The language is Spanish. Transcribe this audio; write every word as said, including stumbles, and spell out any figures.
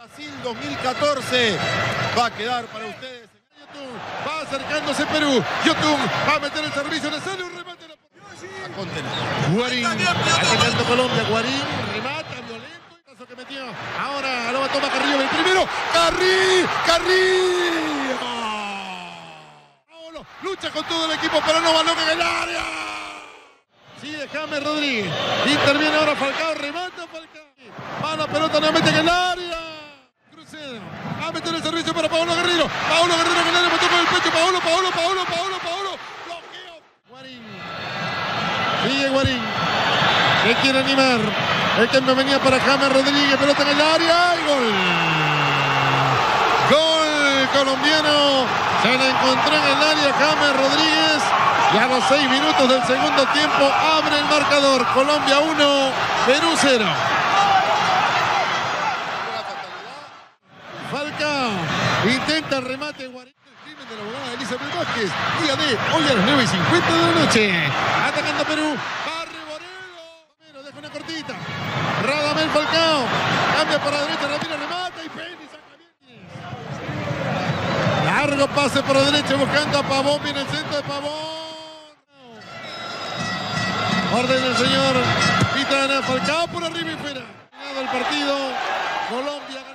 Brasil dos mil catorce va a quedar para ustedes. Yotun va acercándose Perú. Yotun va a meter el servicio. Le sale un remate a la a contener. Guarín atacando Colombia. Guarín remata violento. El paso que metió. Ahora lo va a tomar Carrillo el primero. Carrillo. Carrillo. Paolo lucha con todo el equipo, pero no balón en el área. Sigue James Rodríguez. Interviene ahora Falcao. Remata Falcao. Va la pelota nuevamente en el área. Crucero. Va a meter el servicio para Paolo Guerrero. Paolo Guerrero en el área. Metió con el pecho. Paolo, Paolo, Paolo, Paolo, Paolo. Bloqueo. Guarín. Sigue Guarín. Se quiere animar. El que me venía para James Rodríguez. Pelota en el área. Y gol. Gol colombiano. Se le encontró en el área James Rodríguez. Y a los seis minutos del segundo tiempo abre el marcador. Colombia uno, Perú cero. Falcao intenta el remate. Guarín, el crimen de la abogada Elizabeth Vázquez. Día de hoy a las nueve y cincuenta de la noche. Atacando Perú. Barrio Borelo. Deja una cortita. Radamel Falcao. Cambia para la derecha. Ramírez remata. Y Penny saca bien. Largo pase por la derecha buscando a Pavón. Viene el centro de Pavón. Orden del señor Pitana. Falcao por arriba y fuera. Terminado el partido. Colombia.